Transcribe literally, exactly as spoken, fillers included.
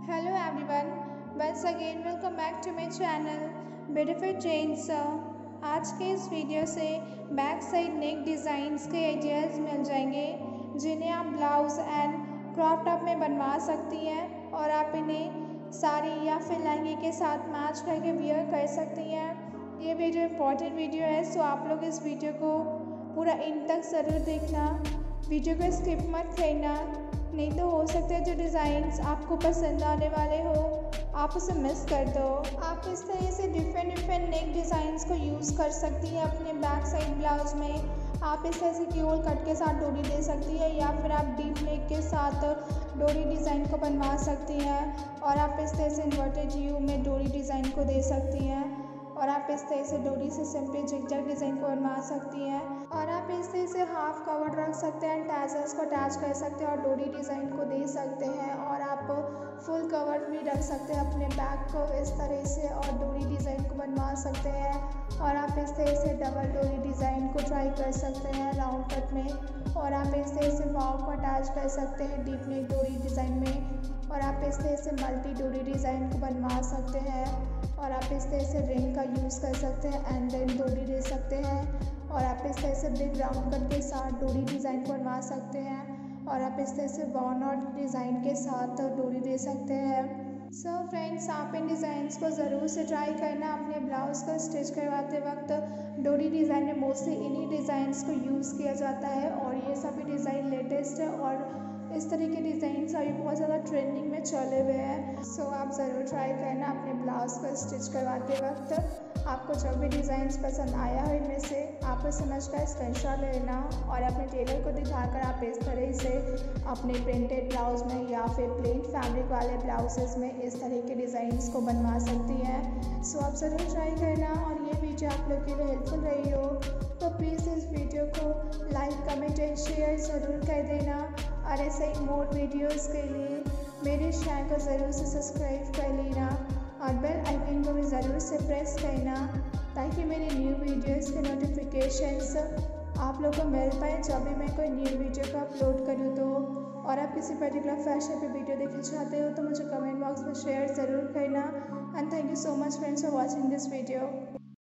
Hello everyone, once again welcome back to my channel Beautiful Trends। आज के इस video से बैक साइड नेक डिज़ाइंस के ideas मिल जाएंगे जिन्हें आप ब्लाउज़ एंड क्रॉप टॉप में बनवा सकती हैं और आप इन्हें साड़ी या फिर लहंगे के साथ मैच करके वियर कर सकती हैं। ये वीडियो इम्पोर्टेंट वीडियो है, सो आप लोग इस वीडियो को पूरा इन तक ज़रूर देखना, वीडियो को स्किप मत करना, नहीं तो हो सकता है जो डिज़ाइंस आपको पसंद आने वाले हो आप उसे मिस कर दो। आप इस तरह से डिफरेंट डिफरेंट नेक डिज़ाइंस को यूज़ कर सकती हैं अपने बैक साइड ब्लाउज में। आप इस तरह से क्यूल कट के साथ डोरी दे सकती है या फिर आप डीप नेक के साथ डोरी डिज़ाइन को बनवा सकती हैं और आप इस तरह से इन्वर्टेड यू में डोरी डिज़ाइन को दे सकती हैं और आप इस तरह से डोरी से सिंपली जिगजैग डिज़ाइन को बनवा सकती हैं और आप इस तरह से हाफ कवर रख सकते हैं, टैजल्स को अटैच कर सकते हैं और डोरी डिज़ाइन को दे सकते हैं और आप फुल कवर भी रख सकते हैं अपने बैक को इस तरह से और डोरी डिज़ाइन को बनवा सकते हैं और आप इस तरह से डबल डोरी डिज़ाइन को ट्राई कर सकते हैं राउंड कट में और आप इस तरह से वाव को अटैच कर सकते हैं डीप नेक डोरी डिज़ाइन में और आप इस तरह से मल्टी डोरी डिज़ाइन को बनवा सकते हैं और आप इस तरह से रिंग का यूज़ कर सकते हैं एंड देन डोरी दे सकते हैं और आप इस तरह से बिग राउंड कट के साथ डोरी डिज़ाइन को बनवा सकते हैं और आप इस तरह से वन नॉट डिज़ाइन के साथ डोरी दे सकते हैं। सो so फ्रेंड्स, आप इन डिज़ाइंस को ज़रूर से ट्राई करना अपने ब्लाउज़ को स्टिच करवाते वक्त। डोरी डिज़ाइन में मोस्टली इन्हीं डिज़ाइंस को यूज़ किया जाता है और ये सभी डिज़ाइन लेटेस्ट है और इस तरह के डिज़ाइंस अभी बहुत ज़्यादा ट्रेंडिंग में चले हुए हैं। सो so, आप ज़रूर ट्राई करना अपने ब्लाउज़ को स्टिच करवाते वक्त। आपको जो भी डिज़ाइंस पसंद आया हो इनमें से आप समझ कर स्क्रीनशॉट ले लेना और अपने टेलर को दिखाकर आप इस तरह से अपने प्रिंटेड ब्लाउज़ में या फिर प्लेन फैब्रिक वाले ब्लाउजेज़ में इस तरह के डिज़ाइंस को बनवा सकती हैं। सो आप ज़रूर ट्राई करना और ये वीडियो आप लोग के लिए हेल्पफुल रही हो तो प्लीज़ इस वीडियो को लाइक कमेंट एंड शेयर ज़रूर कर देना और ऐसे ही मोर वीडियोज़ के लिए मेरे चैनल को ज़रूर से सब्सक्राइब कर लेना और बेल आइकन को भी ज़रूर से प्रेस करना ताकि मेरी न्यू वीडियोज़ के नोटिफिकेशंस आप लोगों को मिल पाए जब भी मैं कोई न्यू वीडियो को अपलोड करूँ तो। और आप किसी पर्टिकुलर फैशन पे वीडियो देखना चाहते हो तो मुझे कमेंट बॉक्स में शेयर ज़रूर करना and thank you so much friends for watching this video.